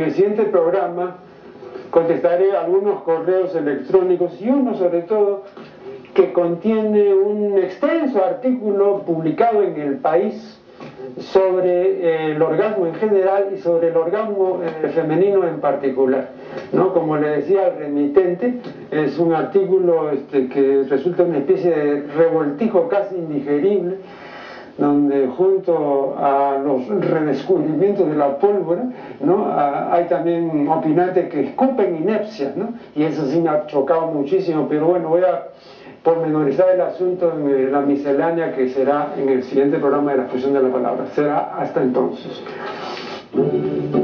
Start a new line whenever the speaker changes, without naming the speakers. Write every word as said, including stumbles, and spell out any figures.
en el siguiente programa contestaré algunos correos electrónicos y uno sobre todo que contiene un extenso artículo publicado en El País sobre eh, el orgasmo en general y sobre el orgasmo eh, femenino en particular, ¿no? Como le decía al remitente, es un artículo este, que resulta una especie de revoltijo casi indigerible, donde junto a los redescubrimientos de la pólvora, ¿no? a, hay también opinantes que escupen inepcias, ¿no? Y eso sí me ha chocado muchísimo, pero bueno, voy a pormenorizar el asunto en la miscelánea que será en el siguiente programa de la fusión de la palabra. Será hasta entonces.